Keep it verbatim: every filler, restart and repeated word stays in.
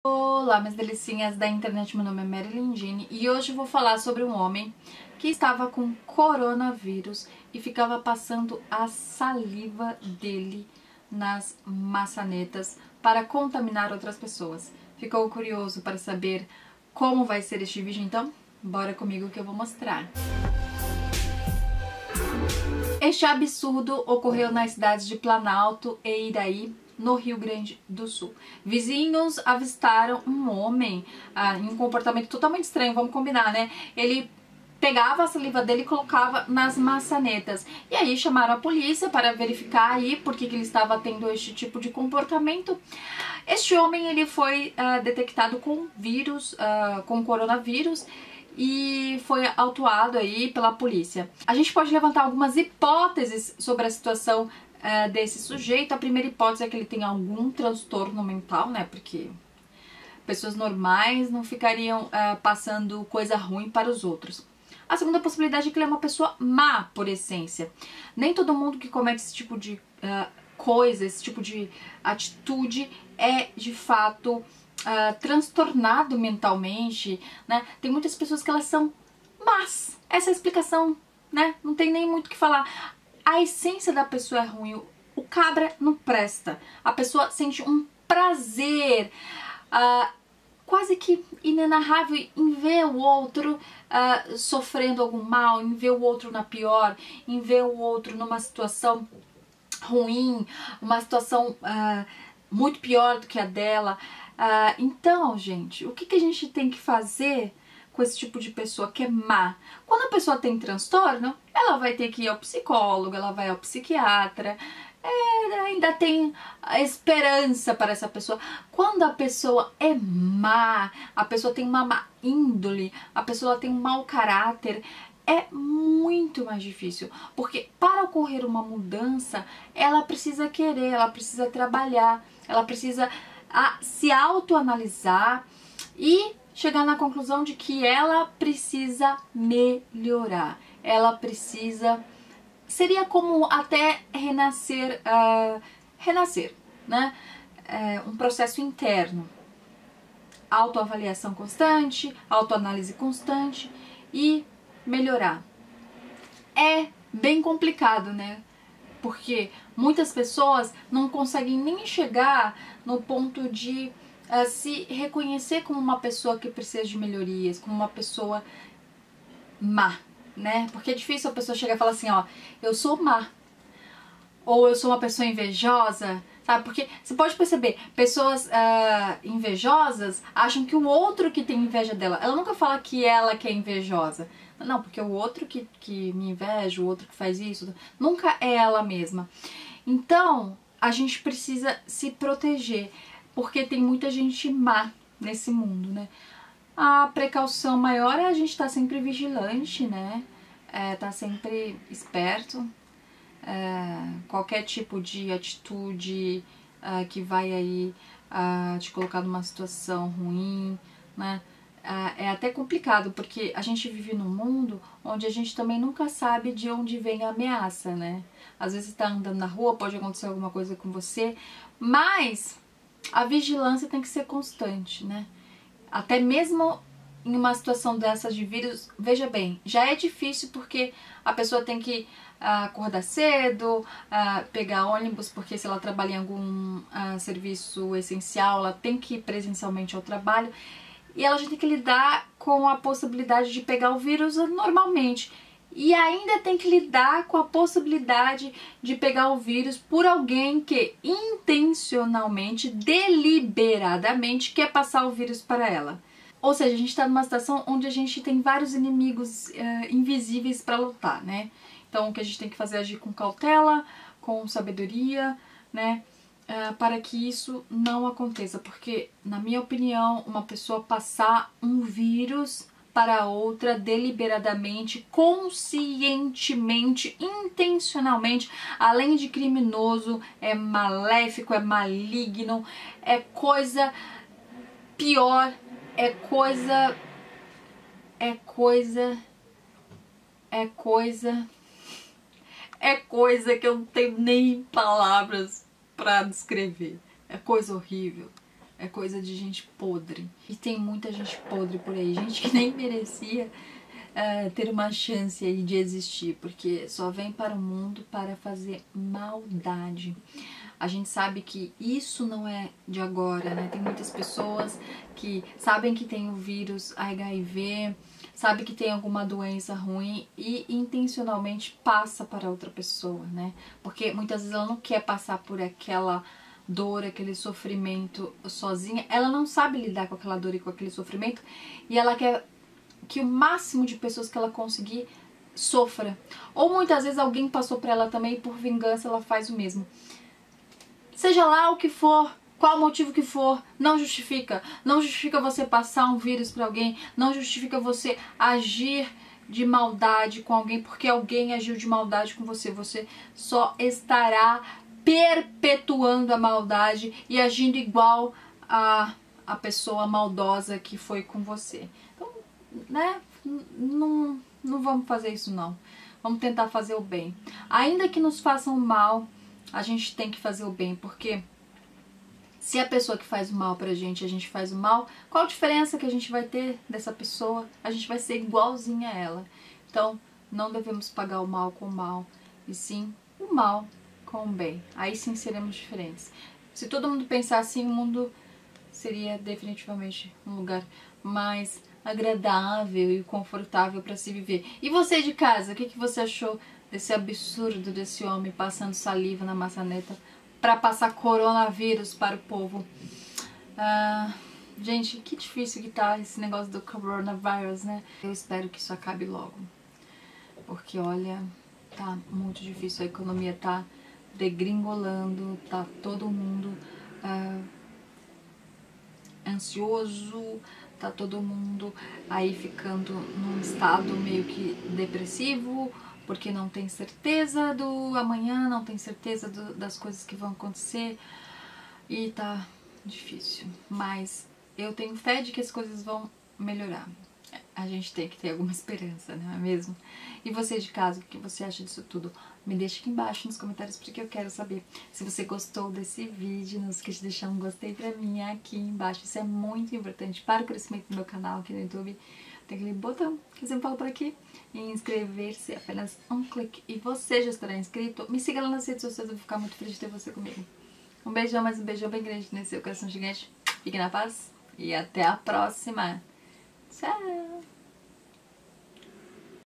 Olá, minhas delicinhas da internet, meu nome é Marilyn Jean e hoje eu vou falar sobre um homem que estava com coronavírus e ficava passando a saliva dele nas maçanetas para contaminar outras pessoas. Ficou curioso para saber como vai ser este vídeo? Então, bora comigo que eu vou mostrar. Este absurdo ocorreu nas cidades de Planalto e Iraí, no Rio Grande do Sul. Vizinhos avistaram um homem ah, em um comportamento totalmente estranho, vamos combinar, né? Ele pegava a saliva dele e colocava nas maçanetas. E aí chamaram a polícia para verificar aí por que, que ele estava tendo este tipo de comportamento. Este homem, ele foi ah, detectado com vírus, ah, com coronavírus, e foi autuado aí pela polícia. A gente pode levantar algumas hipóteses sobre a situação uh, desse sujeito. A primeira hipótese é que ele tem algum transtorno mental, né? Porque pessoas normais não ficariam uh, passando coisa ruim para os outros. A segunda possibilidade é que ele é uma pessoa má por essência. Nem todo mundo que comete esse tipo de uh, coisa, esse tipo de atitude é de fato Uh, transtornado mentalmente, né? Tem muitas pessoas que elas são más. Essa é a explicação, né? Não tem nem muito o que falar. A essência da pessoa é ruim. O cabra não presta. A pessoa sente um prazer uh, quase que inenarrável em ver o outro uh, sofrendo algum mal, em ver o outro na pior, em ver o outro numa situação ruim, uma situação uh, muito pior do que a dela. Uh, então, gente, o que, que a gente tem que fazer com esse tipo de pessoa que é má? Quando a pessoa tem transtorno, ela vai ter que ir ao psicólogo, ela vai ao psiquiatra, é, ainda tem a esperança para essa pessoa. Quando a pessoa é má, a pessoa tem uma má índole, a pessoa tem um mau caráter, é muito mais difícil, porque para ocorrer uma mudança, ela precisa querer, ela precisa trabalhar, ela precisa a se autoanalisar e chegar na conclusão de que ela precisa melhorar, ela precisa, seria como até renascer, uh, renascer, né? É um processo interno, autoavaliação constante, autoanálise constante e melhorar. É bem complicado, né? Porque muitas pessoas não conseguem nem chegar no ponto de uh, se reconhecer como uma pessoa que precisa de melhorias, como uma pessoa má, né? Porque é difícil a pessoa chegar e falar assim, ó, eu sou má, ou eu sou uma pessoa invejosa, sabe? Porque você pode perceber, pessoas uh, invejosas acham que o outro que tem inveja dela, ela nunca fala que ela que é invejosa. Não, porque o outro que, que me inveja, o outro que faz isso, nunca é ela mesma. Então, a gente precisa se proteger, porque tem muita gente má nesse mundo, né? A precaução maior é a gente estar tá sempre vigilante, né? É, tá sempre esperto. É, qualquer tipo de atitude uh, que vai aí uh, te colocar numa situação ruim, né? Uh, é até complicado, porque a gente vive num mundo onde a gente também nunca sabe de onde vem a ameaça, né? Às vezes você tá andando na rua, pode acontecer alguma coisa com você, mas a vigilância tem que ser constante, né? Até mesmo em uma situação dessas de vírus, veja bem, já é difícil porque a pessoa tem que uh, acordar cedo, uh, pegar ônibus, porque se ela trabalha em algum uh, serviço essencial, ela tem que ir presencialmente ao trabalho, e ela já tem que lidar com a possibilidade de pegar o vírus normalmente. E ainda tem que lidar com a possibilidade de pegar o vírus por alguém que intencionalmente, deliberadamente, quer passar o vírus para ela. Ou seja, a gente está numa situação onde a gente tem vários inimigos uh, invisíveis para lutar, né? Então o que a gente tem que fazer é agir com cautela, com sabedoria, né? Uh, para que isso não aconteça, porque, na minha opinião, uma pessoa passar um vírus para outra deliberadamente, conscientemente, intencionalmente, além de criminoso, é maléfico, é maligno, é coisa pior, é coisa, é coisa, é coisa, é coisa que eu não tenho nem palavras para descrever. É coisa horrível, é coisa de gente podre. E tem muita gente podre por aí, gente que nem merecia uh, ter uma chance aí de existir, porque só vem para o mundo para fazer maldade. A gente sabe que isso não é de agora, né? Tem muitas pessoas que sabem que tem o vírus H I V, sabe que tem alguma doença ruim e intencionalmente passa para outra pessoa, né? Porque muitas vezes ela não quer passar por aquela dor, aquele sofrimento sozinha, ela não sabe lidar com aquela dor e com aquele sofrimento e ela quer que o máximo de pessoas que ela conseguir sofra. Ou muitas vezes alguém passou para ela também e por vingança ela faz o mesmo. Seja lá o que for, qual motivo que for, não justifica. Não justifica você passar um vírus para alguém, não justifica você agir de maldade com alguém porque alguém agiu de maldade com você. Você só estará perpetuando a maldade e agindo igual a, a pessoa maldosa que foi com você. Então, né, não, não vamos fazer isso não. Vamos tentar fazer o bem. Ainda que nos façam mal, a gente tem que fazer o bem, porque se a pessoa que faz o mal pra gente, a gente faz o mal, qual a diferença que a gente vai ter dessa pessoa? A gente vai ser igualzinha a ela. Então, não devemos pagar o mal com o mal, e sim o mal com o bem. Aí sim seremos diferentes. Se todo mundo pensar assim, o mundo seria definitivamente um lugar mais agradável e confortável para se viver. E você de casa, o que, que você achou desse absurdo desse homem passando saliva na maçaneta para passar coronavírus para o povo? Ah, gente, que difícil que tá esse negócio do coronavírus, né? Eu espero que isso acabe logo, porque olha, tá muito difícil, a economia tá degringolando, tá todo mundo ah, ansioso, tá todo mundo aí ficando num estado meio que depressivo, porque não tem certeza do amanhã, não tem certeza do, das coisas que vão acontecer e tá difícil. Mas eu tenho fé de que as coisas vão melhorar. A gente tem que ter alguma esperança, não é mesmo? E você de casa, o que você acha disso tudo? Me deixa aqui embaixo nos comentários porque eu quero saber. Se você gostou desse vídeo, não esqueça de deixar um gostei pra mim aqui embaixo. Isso é muito importante para o crescimento do meu canal aqui no YouTube. Tem aquele botão que sempre falo por aqui. E inscrever-se, apenas um clique. E você já estará inscrito? Me siga lá nas redes sociais, eu vou ficar muito feliz de ter você comigo. Um beijão, mas um beijão bem grande nesse seu coração gigante. Fique na paz e até a próxima. Tchau!